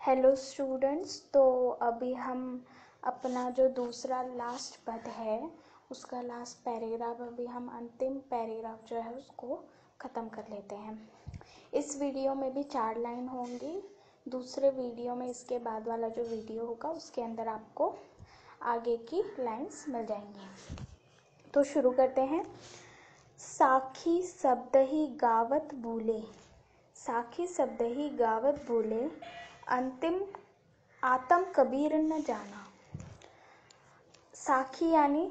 Hello students, तो अभी हम अपना जो दूसरा लास्ट पद है उसका लास्ट पैराग्राफ, अभी हम अंतिम पैराग्राफ जो है उसको ख़त्म कर लेते हैं। इस वीडियो में भी 4 लाइन होंगी। दूसरे वीडियो में इसके बाद वाला जो वीडियो होगा उसके अंदर आपको आगे की लाइंस मिल जाएंगी। तो शुरू करते हैं। साखी शब्द ही गावत भूले, साखी शब्द ही गावत भूले, अंतिम आत्म कबीर न जाना। साखी यानी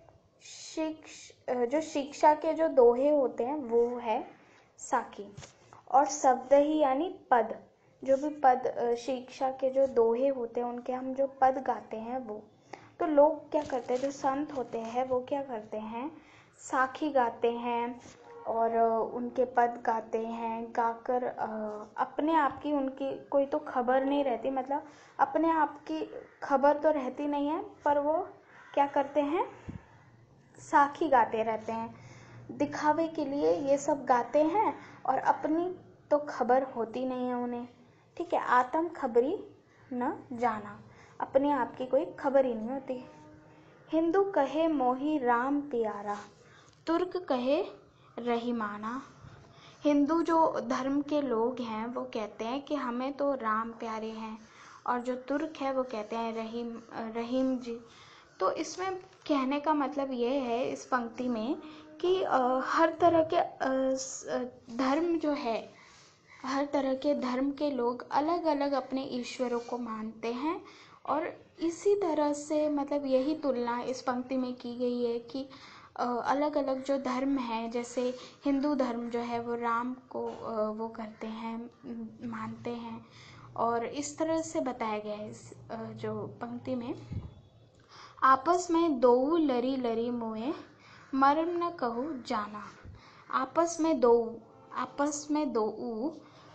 जो शिक्षा के जो दोहे होते हैं वो है साखी, और शब्द ही यानी पद, जो भी पद शिक्षा के जो दोहे होते हैं उनके हम जो पद गाते हैं वो। तो लोग क्या करते हैं, जो संत होते हैं वो क्या करते हैं, साखी गाते हैं और उनके पद गाते हैं। गाकर अपने आप की उनकी कोई तो खबर नहीं रहती, मतलब अपने आप की खबर तो रहती नहीं है, पर वो क्या करते हैं, साखी गाते रहते हैं, दिखावे के लिए ये सब गाते हैं और अपनी तो खबर होती नहीं है उन्हें। ठीक है, आत्म खबरी न जाना, अपने आप की कोई खबर ही नहीं होती। हिंदू कहे मोही राम प्यारा, तुर्क कहे रहीमाना। हिंदू जो धर्म के लोग हैं वो कहते हैं कि हमें तो राम प्यारे हैं, और जो तुर्क है वो कहते हैं रहीम जी। तो इसमें कहने का मतलब ये है इस पंक्ति में कि हर तरह के धर्म जो है, हर तरह के धर्म के लोग अलग अलग अपने ईश्वरों को मानते हैं। और इसी तरह से मतलब यही तुलना इस पंक्ति में की गई है कि अलग अलग जो धर्म है, जैसे हिंदू धर्म जो है वो राम को वो करते हैं, मानते हैं। और इस तरह से बताया गया है इस जो पंक्ति में। आपस में दोऊ लरी लरी मोए, मर्म न कहूँ जाना। आपस में दोऊ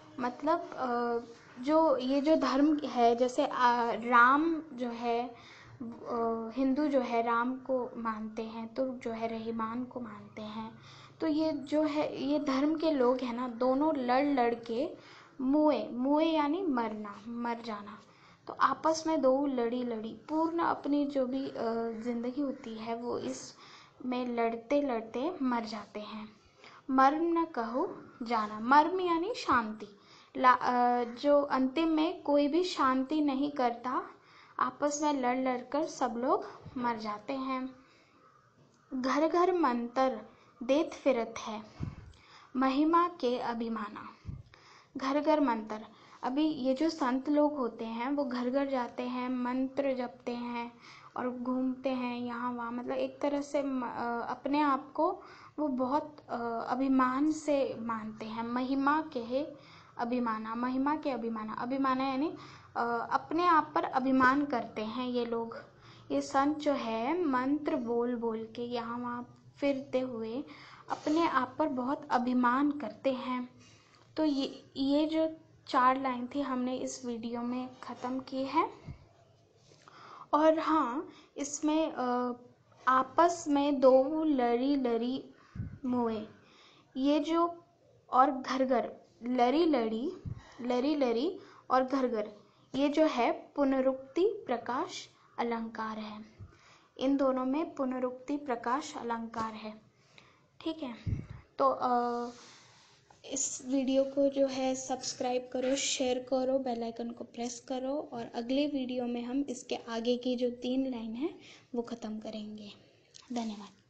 मतलब जो ये जो धर्म है, जैसे राम जो है, हिंदू जो है राम को मानते हैं, तुर्क जो है रहीमान को मानते हैं। तो ये जो है ये धर्म के लोग हैं ना, दोनों लड़ लड़ के मुए यानी मरना, मर जाना। तो आपस में दो लड़ी पूर्ण अपनी जो भी जिंदगी होती है वो इस में लड़ते लड़ते मर जाते हैं। मर्म न कहो जाना, मर्म यानी शांति, जो अंतिम में कोई भी शांति नहीं करता, आपस में लड़ लड़ कर सब लोग मर जाते हैं। घर घर मंतर देत फिरत है, महिमा के अभिमाना। घर घर मंत्र, अभी ये जो संत लोग होते हैं वो घर घर जाते हैं, मंत्र जपते हैं और घूमते हैं यहाँ वहाँ, मतलब एक तरह से अपने आप को वो बहुत अभिमान से मानते हैं। महिमा के अभिमाना, महिमा के अभिमाना, अभिमाना यानी अपने आप पर अभिमान करते हैं ये लोग। ये संत जो है मंत्र बोल बोल के यहाँ वहाँ फिरते हुए अपने आप पर बहुत अभिमान करते हैं। तो ये जो 4 लाइन थी हमने इस वीडियो में ख़त्म की है। और हाँ, इसमें आपस में दो लरी लरी मुए, ये जो, और घर घर, लरी लरी और घर घर, ये जो है पुनरुक्ति प्रकाश अलंकार है। इन दोनों में पुनरुक्ति प्रकाश अलंकार है। ठीक है, तो इस वीडियो को जो है सब्सक्राइब करो, शेयर करो, बेल आइकन को प्रेस करो, और अगले वीडियो में हम इसके आगे की जो 3 लाइन है वो ख़त्म करेंगे। धन्यवाद।